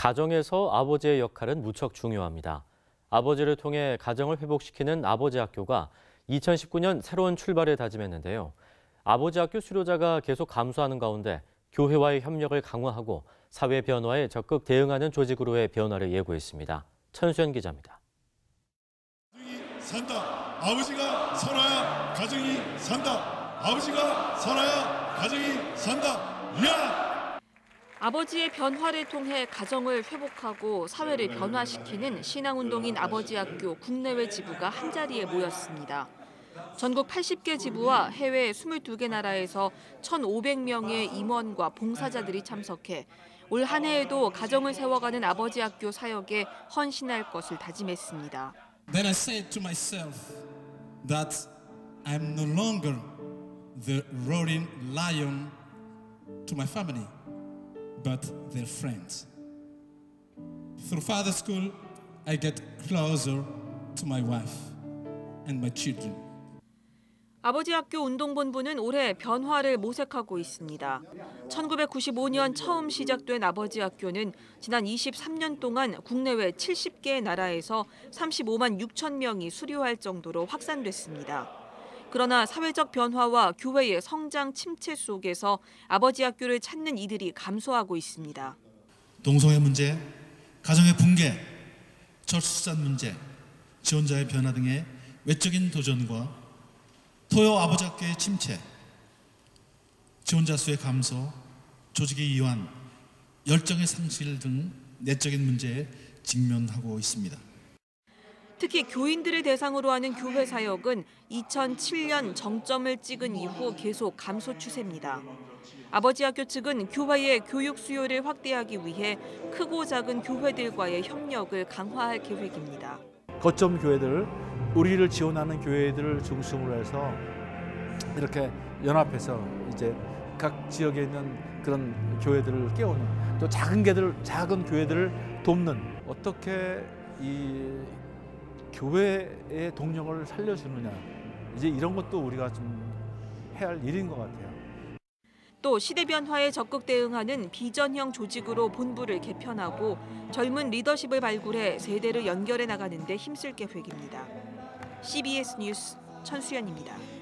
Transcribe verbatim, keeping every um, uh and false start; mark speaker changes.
Speaker 1: 가정에서 아버지의 역할은 무척 중요합니다. 아버지를 통해 가정을 회복시키는 아버지 학교가 이천십구 년 새로운 출발을 다짐했는데요. 아버지 학교 수료자가 계속 감소하는 가운데 교회와의 협력을 강화하고 사회 변화에 적극 대응하는 조직으로의 변화를 예고했습니다. 천수연 기자입니다.
Speaker 2: 가정이 산다. 아버지가 살아야 가정이 산다. 아버지가 살아야 가정이 산다. 야!
Speaker 3: 아버지의 변화를 통해 가정을 회복하고 사회를 변화시키는 신앙운동인 아버지학교 국내외 지부가 한자리에 모였습니다. 전국 팔십 개 지부와 해외 이십이 개 나라에서 천오백 명의 임원과 봉사자들이 참석해 올 한 해에도 가정을 세워가는 아버지학교 사역에 헌신할 것을 다짐했습니다.
Speaker 4: Then I said to myself that I'm no longer the roaring lion to my family, but their friends. Through Father School, I get closer to my wife and my children.
Speaker 3: 아버지학교 운동본부는 올해 변화를 모색하고 있습니다. 천구백구십오 년 처음 시작된 아버지학교는 지난 이십삼 년 동안 국내외 칠십 개의 나라에서 삼십오만 육천 명이 수료할 정도로 확산됐습니다. 그러나 사회적 변화와 교회의 성장 침체 속에서 아버지학교를 찾는 이들이 감소하고 있습니다.
Speaker 2: 동성애 문제, 가정의 붕괴, 저출산 문제, 지원자의 변화 등의 외적인 도전과 토요 아버지학교의 침체, 지원자 수의 감소, 조직의 이완, 열정의 상실 등 내적인 문제에 직면하고 있습니다.
Speaker 3: 특히 교인들을 대상으로 하는 교회 사역은 이천칠 년 정점을 찍은 이후 계속 감소 추세입니다. 아버지학교 측은 교회의 교육 수요를 확대하기 위해 크고 작은 교회들과의 협력을 강화할 계획입니다.
Speaker 5: 거점 교회들, 우리를 지원하는 교회들을 중심으로 해서 이렇게 연합해서 이제 각 지역에 있는 그런 교회들을 깨우는, 또 작은 개들, 작은 교회들을 돕는, 어떻게 이 교회의 동력을 살려주느냐, 이제 이런 것도 우리가 좀 해야 할 일인 것 같아요.
Speaker 3: 또 시대 변화에 적극 대응하는 비전형 조직으로 본부를 개편하고 젊은 리더십을 발굴해 세대를 연결해 나가는 데 힘쓸 계획입니다. 씨비에스 뉴스 천수연입니다.